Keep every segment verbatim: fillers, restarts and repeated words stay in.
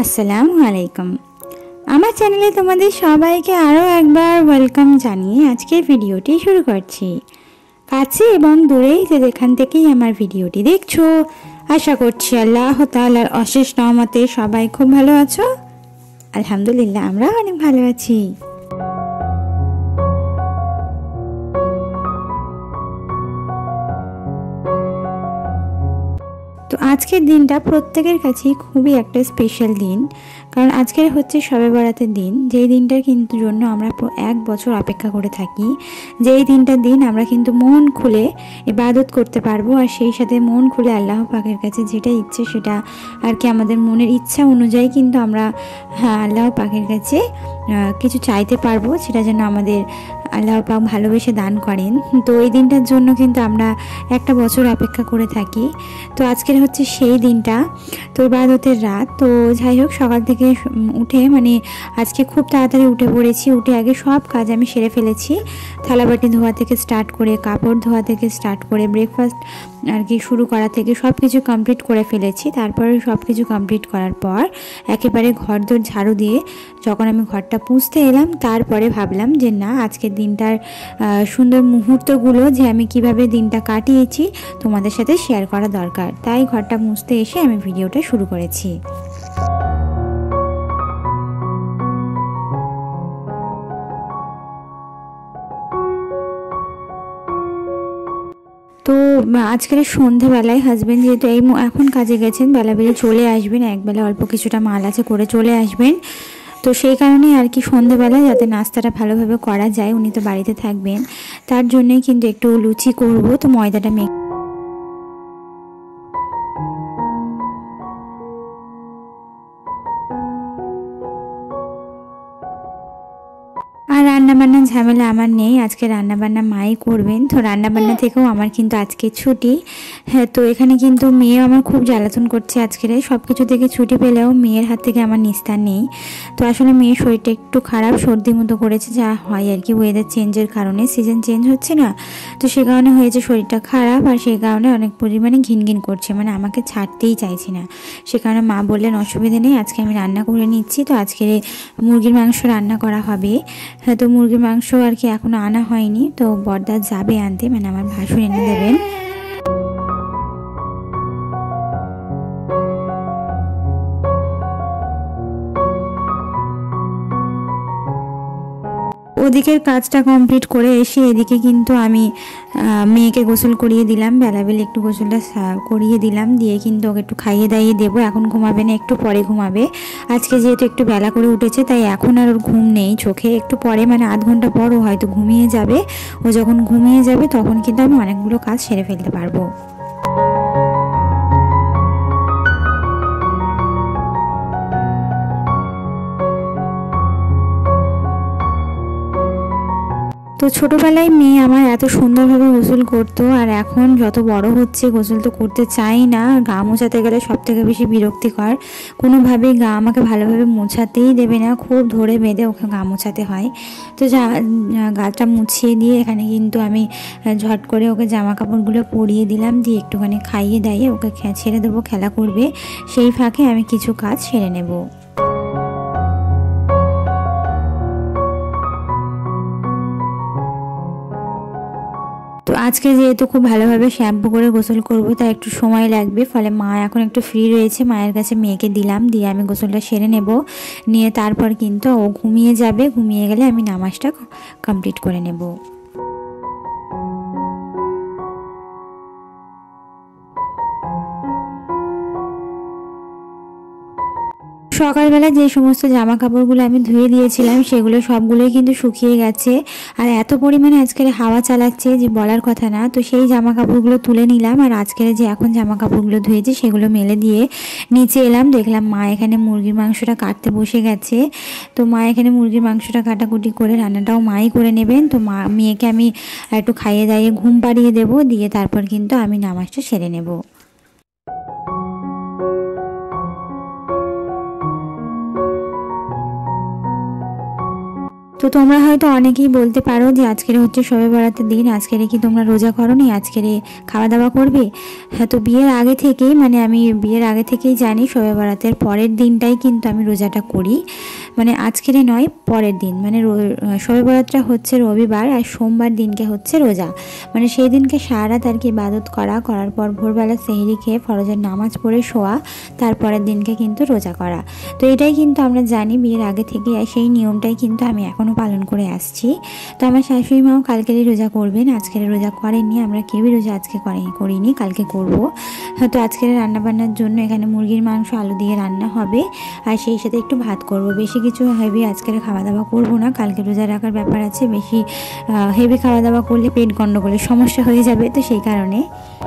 আসসালামু আলাইকুম। আমার চ্যানেলে তোমাদের সবাইকে আরও একবার ওয়েলকাম জানিয়ে আজকের ভিডিওটি শুরু করছি। কাছে এবং দূরেই যে যেখান থেকেই আমার ভিডিওটি দেখছো, আশা করছি আল্লাহ তাআলার অশেষ রহমতে সবাই খুব ভালো আছো। আলহামদুলিল্লাহ, আমরা অনেক ভালো আছি। তো আজকের দিনটা প্রত্যেকের কাছেই খুবই একটা স্পেশাল দিন, কারণ আজকের হচ্ছে শবে বরাতের দিন, যেই দিনটার কিন্তু জন্য আমরা এক বছর অপেক্ষা করে থাকি। যেই দিনটার দিন আমরা কিন্তু মন খুলে ইবাদত করতে পারবো, আর সেই সাথে মন খুলে আল্লাহ পাকের কাছে যেটা ইচ্ছে সেটা আর কি আমাদের মনের ইচ্ছা অনুযায়ী কিন্তু আমরা হ্যাঁ আল্লাহ পাকের কাছে কিছু চাইতে পারবো, সেটা যেন আমাদের আল্লাহ পাক ভালোবেসে দান করেন। তো এই দিনটার জন্য কিন্তু আমরা একটা বছর অপেক্ষা করে থাকি। তো আজকের হচ্ছে সেই দিনটা, তো ইবাদতের রাত। তো যাই হোক, সকাল থেকে উঠে মানে আজকে খুব তাড়াতাড়ি উঠে পড়েছি। উঠে আগে সব কাজ আমি সেরে ফেলেছি, থালাবাটি ধোয়া থেকে স্টার্ট করে, কাপড় ধোয়া থেকে স্টার্ট করে, ব্রেকফাস্ট আর কি শুরু করা থেকে সব কিছু কমপ্লিট করে ফেলেছি। তারপরে সব কিছু কমপ্লিট করার পর একেবারে ঘর দোর ঝাড়ু দিয়ে যখন আমি ঘরটা পুছতে এলাম, তারপরে ভাবলাম যে না, আজকের দিনটার সুন্দর মুহূর্তগুলো যে আমি কিভাবে দিনটা কাটিয়েছি তোমাদের সাথে শেয়ার করা দরকার। তাই ঘরটা মুছতে এসে আমি ভিডিওটা শুরু করেছি। তো আজকের সন্ধ্যাবেলায় হাজব্যান্ড যেহেতু এই এখন কাজে গেছেন, বেলাবেলি চলে আসবেন, একবেলা অল্প কিছুটা মাল আছে করে চলে আসবেন। তো সেই কারণেই আর কি সন্ধ্যাবেলায় যাতে নাস্তাটা ভালোভাবে করা যায়, উনি তো বাড়িতে থাকবেন, তার জন্যই কিন্তু একটু লুচি করব। তো ময়দাটা মেখে আর রান্নাবান্নার ঝামেলা আমার নেই, আজকে রান্নাবান্না মাই করবেন। তো রান্নাবান্না থেকেও আমার কিন্তু আজকে ছুটি। হ্যাঁ, তো এখানে কিন্তু মেয়ে আমার খুব জ্বালাতন করছে আজকের, সব কিছু থেকে ছুটি পেলেও মেয়ের হাত থেকে আমার নিস্তার নেই। তো আসলে মেয়ের শরীরটা একটু খারাপ, সর্দি মতো করেছে, যা হয় আর কি ওয়েদার চেঞ্জের কারণে, সিজন চেঞ্জ হচ্ছে না, তো সে কারণে হয়েছে শরীরটা খারাপ। আর সেই কারণে অনেক পরিমাণে ঘিনঘিন করছে, মানে আমাকে ছাড়তেই চাইছি না। সে কারণে মা বললেন অসুবিধা নেই, আজকে আমি রান্না করে নিচ্ছি। তো আজকে মুরগির মাংস রান্না করা হবে। হ্যাঁ, তো মুরগির মাংস আর কি এখনও আনা হয়নি, তো বড়দা যাবে আনতে, মানে আমার ভাসুর এনে দেবেন। ওদিকের কাজটা কমপ্লিট করে এসে এদিকে কিন্তু আমি মেয়েকে গোসল করিয়ে দিলাম, বেলাবেলি একটু গোসলটা করিয়ে দিলাম, দিয়ে কিন্তু ওকে একটু খাইয়ে দাইয়ে দেবো। এখন ঘুমাবে না, একটু পরে ঘুমাবে। আজকে যেহেতু একটু বেলা করে উঠেছে, তাই এখন আর ওর ঘুম নেই চোখে, একটু পরে মানে আধ ঘন্টা পর ও হয়তো ঘুমিয়ে যাবে। ও যখন ঘুমিয়ে যাবে তখন কিন্তু আমি অনেকগুলো কাজ সেরে ফেলতে পারবো। তো ছোটোবেলায় মেয়ে আমার এত সুন্দরভাবে গোসল করতো, আর এখন যত বড় হচ্ছে গোসল তো করতে চাই না। গা মোছাতে গেলে সব থেকে বেশি বিরক্তিকর, কোনোভাবেই গা আমাকে ভালোভাবে মোছাতেই দেবে না, খুব ধরে বেঁধে ওকে গা মোছাতে হয়। তো যা গাটা মুছিয়ে দিয়ে এখানে কিন্তু আমি ঝট করে ওকে জামা কাপড়গুলো পরিয়ে দিলাম, দিয়ে একটুখানি খাইয়ে দাইয়ে ওকে ছেড়ে দেবো, খেলা করবে। সেই ফাঁকে আমি কিছু কাজ সেরে নেব। তো আজকে যেহেতু খুব ভালোভাবে শ্যাম্পু করে গোসল করব, তাই একটু সময় লাগবে, ফলে মা এখন একটু ফ্রি রয়েছে, মায়ের কাছে মেয়েকে দিলাম, দিয়ে আমি গোসলটা সেরে নেব। নিয়ে তারপর কিন্তু ও ঘুমিয়ে যাবে, ঘুমিয়ে গেলে আমি নামাজটা কমপ্লিট করে নেব। সকালবেলা যে সমস্ত জামা কাপড়গুলো আমি ধুয়ে দিয়েছিলাম সেগুলো সবগুলোই কিন্তু শুকিয়ে গেছে, আর এত পরিমাণে আজকের হাওয়া চালাচ্ছে যে বলার কথা না। তো সেই জামা কাপড়গুলো তুলে নিলাম, আর আজকের যে এখন জামা কাপড়গুলো ধুয়েছি সেগুলো মেলে দিয়ে নিচে এলাম। দেখলাম মা এখানে মুরগির মাংসটা কাটতে বসে গেছে। তো মা এখানে মুরগির মাংসটা কাটাকুটি করে রান্নাটাও মাই করে নেবেন। তো মা মেয়েকে আমি একটু খাইয়ে দাইয়ে ঘুম পাড়িয়ে দেবো, দিয়ে তারপর কিন্তু আমি নামাজটা সেরে নেব। তো তোমরা হয়তো অনেকেই বলতে পারো যে আজকের হচ্ছে শবে বরাতের দিন, আজকের কি তোমরা রোজা করোনি, আজকের খাওয়া দাওয়া করবে? হ্যাঁ, তো বিয়ের আগে থেকেই মানে আমি বিয়ের আগে থেকেই জানি শবে বরাতের পরের দিনটাই কিন্তু আমি রোজাটা করি, মানে আজকের নয় পরের দিন, মানে শবে বরাতটা হচ্ছে রবিবার আর সোমবার দিনকে হচ্ছে রোজা, মানে সেই দিনকে সারা রাত আর কি ইবাদত করা, করার পর ভোরবেলা সেহরি খেয়ে ফরজের নামাজ পড়ে শোয়া, তারপরের দিনকে কিন্তু রোজা করা। তো এটাই কিন্তু আমরা জানি বিয়ের আগে থেকে, আর সেই নিয়মটাই কিন্তু আমি এখনও পালন করে আসছি। তো আমার শাশুড়ি মাও কালকেরই রোজা করবেন, আজকের রোজা করেননি, আমরা কেউই রোজা আজকে করে করিনি, কালকে করব। তো আজকের রান্নাবান্নার জন্য এখানে মুরগির মাংস আলু দিয়ে রান্না হবে, আর সেই সাথে একটু ভাত করব। বেশি কিছু হেভি আজকের খাওয়া দাওয়া করব না, কালকে রোজা রাখার ব্যাপার আছে, বেশি হেভি খাওয়া দাওয়া করলে পেট গন্ডগোলের সমস্যা হয়ে যাবে, তো সেই কারণে।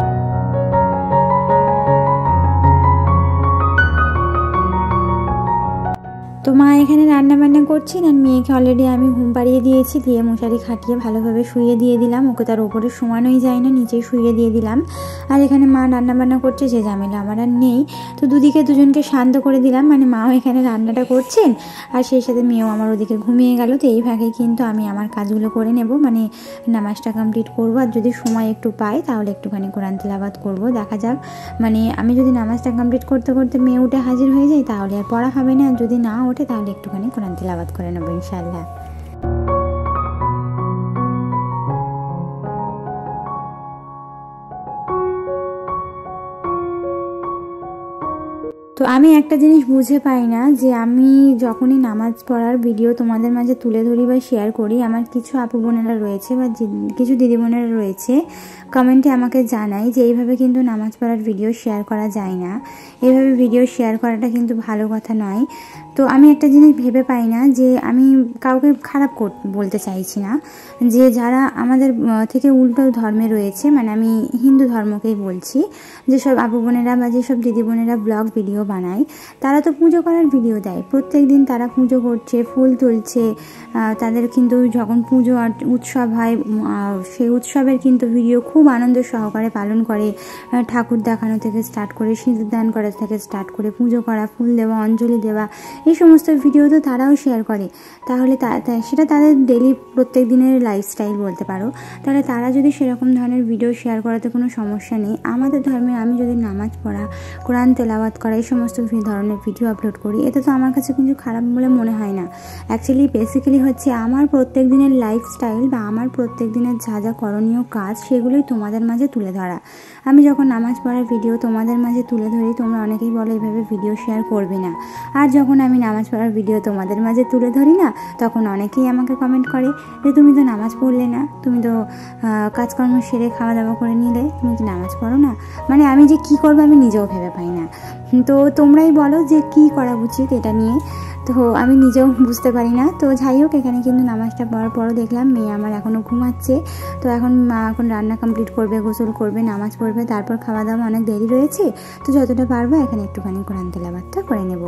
তো মা এখানে রান্না বান্না করছেন, আর মেয়েকে অলরেডি আমি ঘুম পাড়িয়ে দিয়েছি, দিয়ে মশারি খাটিয়ে ভালোভাবে শুয়ে দিয়ে দিলাম, ওকে তার ওপরে শোয়ানোই যায় না, নিচেই শুয়ে দিয়ে দিলাম। আর এখানে মা রান্না বান্না করছে, যে ঝামেলা আমার আর নেই। তো দুদিকে দুজনকে শান্ত করে দিলাম, মানে মাও এখানে রান্নাটা করছেন আর সেই সাথে মেয়েও আমার ওদিকে ঘুমিয়ে গেল। তো এই ভাগে কিন্তু আমি আমার কাজগুলো করে নেব, মানে নামাজটা কমপ্লিট করব, আর যদি সময় একটু পাই তাহলে একটুখানি কোরআন তিলাওয়াত করব, দেখা যাক। মানে আমি যদি নামাজটা কমপ্লিট করতে করতে মেয়ে উঠে হাজির হয়ে যাই তাহলে আর পড়া হবে না, যদি না ওঠে তাহলে একটুখানি কোরআন তিলাওয়াত করে নেবো ইনশাআল্লাহ। তো আমি একটা জিনিস বুঝে পাই না, যে আমি যখনই নামাজ পড়ার ভিডিও তোমাদের মাঝে তুলে ধরি বা শেয়ার করি, আমার কিছু আপু বোনেরা রয়েছে বা কিছু দিদি বোনেরা রয়েছে কমেন্টে আমাকে জানাই যে এইভাবে কিন্তু নামাজ পড়ার ভিডিও শেয়ার করা যায় না, এইভাবে ভিডিও শেয়ার করাটা কিন্তু ভালো কথা নয়। তো আমি একটা জিনিস ভেবে পাই না, যে আমি কাউকে খারাপ বলতে চাইছি না, যে যারা আমাদের থেকে উল্টো ধর্মে রয়েছে, মানে আমি হিন্দু ধর্মকেই বলছি, যেসব আপু বোনেরা বা যেসব দিদি বোনেরা ব্লগ ভিডিও বানায়, তারা তো পুজো করার ভিডিও দেয়, প্রত্যেক দিন তারা পুজো করছে, ফুল তুলছে, তাদের কিন্তু যখন পুজো আর উৎসব হয় সেই উৎসবের কিন্তু ভিডিও খুব আনন্দ সহকারে পালন করে, ঠাকুর দেখানো থেকে স্টার্ট করে, সিঁদুর দান করা থেকে স্টার্ট করে, পুজো করা, ফুল দেওয়া, অঞ্জলি দেওয়া, এই সমস্ত ভিডিও তো তারাও শেয়ার করে। তাহলে সেটা তাদের ডেলি প্রত্যেক দিনের লাইফস্টাইল বলতে পারো, তাহলে তারা যদি সেরকম ধরনের ভিডিও শেয়ার করাতে কোনো সমস্যা নেই। আমাদের ধর্মে আমি যদি নামাজ পড়া, কোরআন তেলাওয়াত করা, এই সমস্ত ধরনের ভিডিও আপলোড করি, এতে তো আমার কাছে কিছু খারাপ বলে মনে হয় না। অ্যাকচুয়ালি বেসিক্যালি হচ্ছে আমার প্রত্যেক দিনের লাইফস্টাইল বা আমার প্রত্যেক দিনের যা যা করণীয় কাজ, সেগুলোই তোমাদের মাঝে তুলে ধরা। আমি যখন নামাজ পড়ার ভিডিও তোমাদের মাঝে তুলে ধরি, তোমরা অনেকেই বলো এইভাবে ভিডিও শেয়ার করবে না, আর যখন আমি নামাজ পড়ার ভিডিও তোমাদের মাঝে তুলে ধরি না, তখন অনেকেই আমাকে কমেন্ট করে যে তুমি তো নামাজ পড়লে না, তুমি তো কাজকর্ম সেরে খাওয়া দাওয়া করে নিলে, তুমি তো নামাজ পড়ো না। মানে আমি যে কি করবো আমি নিজেও ভেবে পাই না। তো তোমরাই বলো যে কি করা উচিত এটা নিয়ে, তো আমি নিজেও বুঝতে পারি না। তো যাই হোক, এখানে কিন্তু নামাজটা পড়ার পরও দেখলাম মেয়ে আমার এখনও ঘুমাচ্ছে। তো এখন মা এখন রান্না কমপ্লিট করবে, গোসল করবে, নামাজ পড়বে, তারপর খাওয়া দাওয়া অনেক দেরি রয়েছে, তো যতটা পারবো এখানে একটুখানি কোরআন তেলাওয়াতটা করে নেব।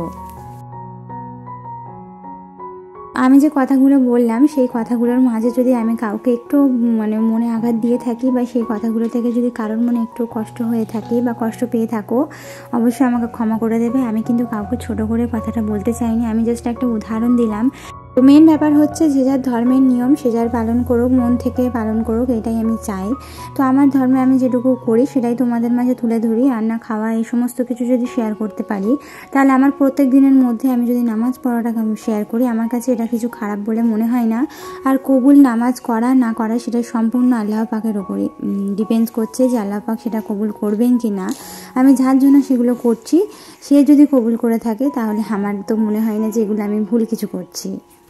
আমি যে কথাগুলো বললাম সেই কথাগুলোর মাঝে যদি আমি কাউকে একটু মানে মনে আঘাত দিয়ে থাকি, বা সেই কথাগুলো থেকে যদি কারোর মনে একটু কষ্ট হয়ে থাকে বা কষ্ট পেয়ে থাকো, অবশ্যই আমাকে ক্ষমা করে দেবে। আমি কিন্তু কাউকে ছোট করে কথাটা বলতে চাইনি, আমি জাস্ট একটা উদাহরণ দিলাম। তো মেন ব্যাপার হচ্ছে যে যার ধর্মের নিয়ম সে যার পালন করুক, মন থেকে পালন করুক, এটাই আমি চাই। তো আমার ধর্মে আমি যেটুকু করি সেটাই তোমাদের মাঝে তুলে ধরি। রান্না, খাওয়া, এই সমস্ত কিছু যদি শেয়ার করতে পারি, তাহলে আমার প্রত্যেক দিনের মধ্যে আমি যদি নামাজ পড়াটা শেয়ার করি, আমার কাছে এটা কিছু খারাপ বলে মনে হয় না। আর কবুল নামাজ করা না করা সেটা সম্পূর্ণ আল্লাহ পাকের ওপরে ডিপেন্ডস করছে, যে আল্লাহ পাক সেটা কবুল করবেন কি না। আমি যার জন্য সেগুলো করছি, সে যদি কবুল করে থাকে, তাহলে আমার তো মনে হয় না যে এগুলো আমি ভুল কিছু করছি।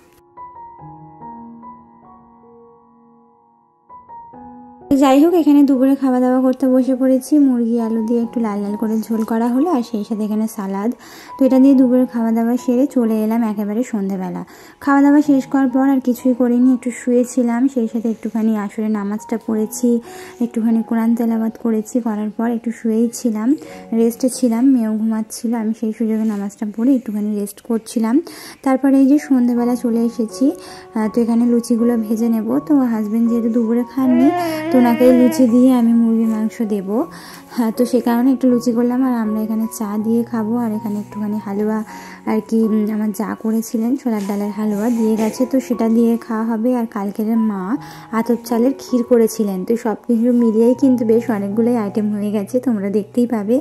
যাই হোক, এখানে দুপুরে খাওয়া দাওয়া করতে বসে পড়েছি। মুরগি আলু দিয়ে একটু লাল লাল করে ঝোল করা হলো, আর সেই সাথে এখানে সালাদ। তো এটা দিয়ে দুপুরে খাওয়া দাওয়া সেরে চলে এলাম একেবারে সন্ধ্যেবেলা। খাওয়া দাওয়া শেষ করার পর আর কিছুই করিনি, একটু শুয়েছিলাম, সেই সাথে একটুখানি আসরে নামাজটা পড়েছি, একটুখানি কোরআন তেলাওয়াত করেছি, করার পর একটু শুয়েই ছিলাম, রেস্টে ছিলাম। মেয়েও ঘুমাচ্ছিল, আমি সেই সুযোগে নামাজটা পড়ে একটুখানি রেস্ট করছিলাম। তারপরে এই যে সন্ধ্যেবেলা চলে এসেছি, তো এখানে লুচিগুলো ভেজে নেব। তো হাজব্যান্ড যেহেতু দুপুরে খাননি, তো ওনাকে এই লুচি দিয়ে আমি মুরগির মাংস দেব। হ্যাঁ, তো সে কারণে একটু লুচি করলাম। আর আমরা এখানে চা দিয়ে খাবো। আর এখানে একটুখানি হালুয়া আর কি আমার যা করেছিলেন ছোলার ডালের হালুয়া দিয়ে গেছে, তো সেটা দিয়ে খাওয়া হবে। আর কালকের মা আতপ চালের ক্ষীর করেছিলেন, তো সব কিছু মিলিয়েই কিন্তু বেশ অনেকগুলোই আইটেম হয়ে গেছে, তোমরা দেখতেই পাবে।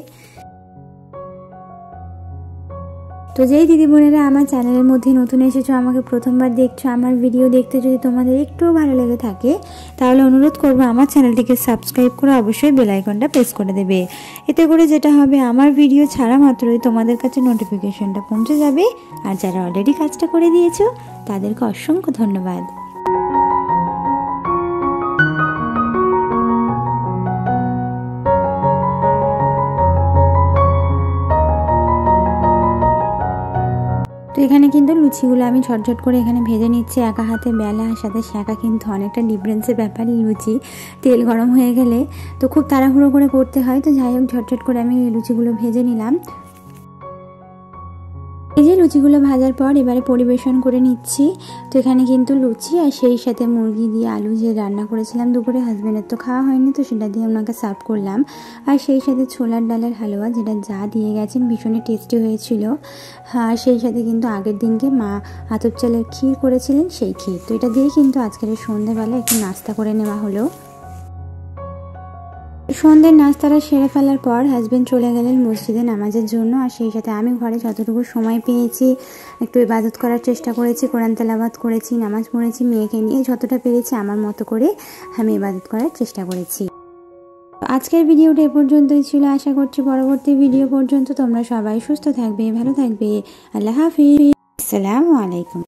তো যেই দিদি বোনেরা আমার চ্যানেলের মধ্যে নতুন এসেছো, আমাকে প্রথমবার দেখছো, আমার ভিডিও দেখতে যদি তোমাদের একটুও ভালো লেগে থাকে তাহলে অনুরোধ করবো আমার চ্যানেলটিকে সাবস্ক্রাইব করে অবশ্যই বেল আইকনটা প্রেস করে দেবে। এতে করে যেটা হবে, আমার ভিডিও ছাড়া মাত্রই তোমাদের কাছে নোটিফিকেশনটা পৌঁছে যাবে। আর যারা অলরেডি কাজটা করে দিয়েছো তাদেরকে অসংখ্য ধন্যবাদ। তো এখানে কিন্তু লুচিগুলো আমি ঝটঝট করে এখানে ভেজে নিচ্ছি একা হাতে। বেলা আর সাথে শেখা কিন্তু অনেকটা ডিফারেন্সের ব্যাপারই। লুচি তেল গরম হয়ে গেলে তো খুব তাড়াহুড়ো করে করতে হয়, তো যাই হোক ঝটঝট করে আমি লুচিগুলো ভেজে নিলাম। এই যে লুচিগুলো ভাজার পর এবারে পরিবেশন করে নিচ্ছি। তো এখানে কিন্তু লুচি আর সেই সাথে মুরগি দিয়ে আলু যে রান্না করেছিলাম দুপুরে, হাজব্যান্ডের তো খাওয়া হয়নি, তো সেটা দিয়ে ওনাকে সার্ভ করলাম। আর সেই সাথে ছোলার ডালের হালুয়া, যেটা যা দিয়ে গেছেন ভীষণই টেস্টি হয়েছিল। আর সেই সাথে কিন্তু আগের দিনকে মা আতপ চালের ক্ষীর করেছিলেন, সেই ক্ষীর। তো এটা দিয়ে কিন্তু আজকের সন্ধ্যাবেলা একটু নাস্তা করে নেওয়া হলো। সন্ধ্যের নাস্তাটা সেরে ফেলার পর হাজব্যান্ড চলে গেলেন মসজিদে নামাজের জন্য। আর সেই সাথে আমি ঘরে যতটুকু সময় পেয়েছি একটু ইবাদত করার চেষ্টা করেছি, কোরআন তেলাওয়াত করেছি, নামাজ পড়েছি, মেয়েকে নিয়ে যতটা পেরেছি আমার মতো করে আমি ইবাদত করার চেষ্টা করেছি। আজকের ভিডিওটা এ পর্যন্তই ছিল। আশা করছি পরবর্তী ভিডিও পর্যন্ত তোমরা সবাই সুস্থ থাকবে, ভালো থাকবে। আল্লাহ হাফিজ, আসসালামু আলাইকুম।